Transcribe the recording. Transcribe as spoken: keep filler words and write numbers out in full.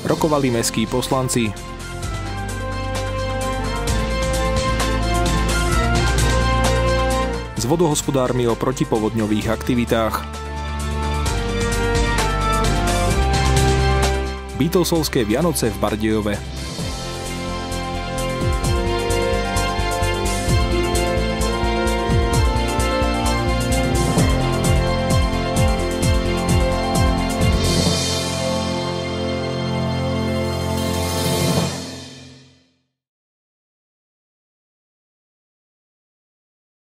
Rokovali mestskí poslanci. S vodohospodármi o protipovodňových aktivitách. Beatlesovské Vianoce v Bardejove.